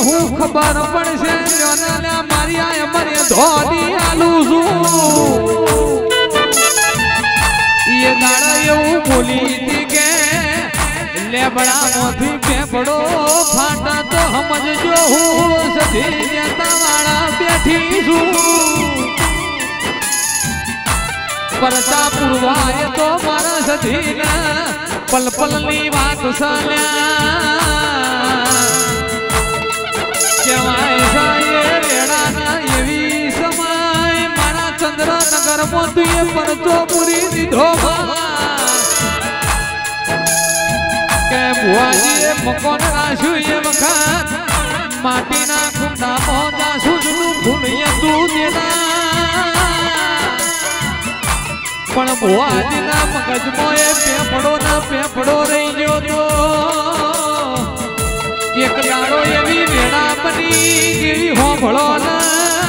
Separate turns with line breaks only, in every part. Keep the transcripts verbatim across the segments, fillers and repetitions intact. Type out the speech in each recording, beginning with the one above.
कहूं खबर पड़से जोने मारी आय मरे धोनी आलू सु ये दाड़ा यूं बोली थी के लेबड़ा मोथी पेपड़ो फाटा तो समझ जो हूं सधी जता वाला बैठी सु परता पुरवाए तो मारा सधी ने पल पल नी बात साल्या केवाय साये रेड़ा ना एवी समय मारा चंद्र नगर मोतीए परचो पूरी दीधो के बुआजी मकोन राशु ये वखत माटी ना कुंडा मोजा सुजनु फूलिए तू देना पण बुआजी ना मगज मोए पेपड़ो ना पेपड़ो रही जो तो एक दाड़ो एवी वेड़ा बनी जेवी होंभळो ना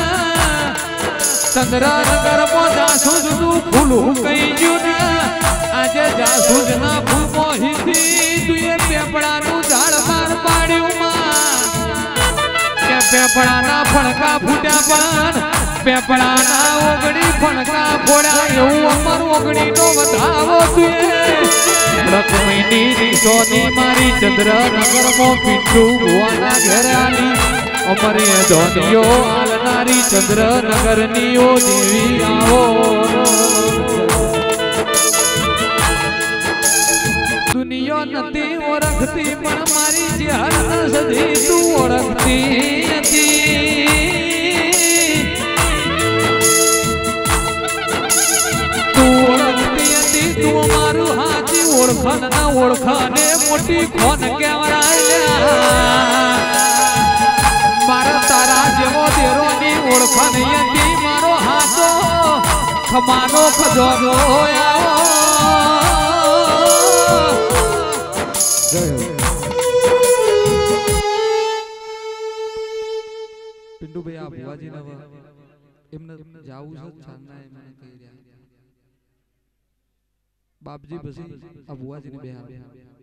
चंद्र नगर मोजा सुजनु फूलू कई जो ना आज जासूज ना फूल मोहिती तुए पेपड़ा नु झाड़ मार पाड्यू मां के पेपड़ा ना फणका फूट्या पण पेपड़ा ना ओगड़ी फणका फोड़ा एवं अमर ओगड़ी नो वधावो तुए रक महीनी नी सोनी मारी चंद्र नगर मो पिंटू बुआना घेर आली अमरे धोनियो आलनारी चंद्र नगर नी ओ देवी आवो दुनिया नती ओरखती पण मारी जहर सदी तू ओरखती नती तू ओरखती नती तू मारू हाची ओळखन ना ओळखाने मोटी खोन केवरायल्या मारा तारा जेवो देरो नी ओळखन यती मारो हाथो खमानो खजोगो आવો पिंडू भाई आप बुआजी ना एमने जाऊ से छानना है मैंने कही दिया बापजी बसी अब बुआजी ने बेहा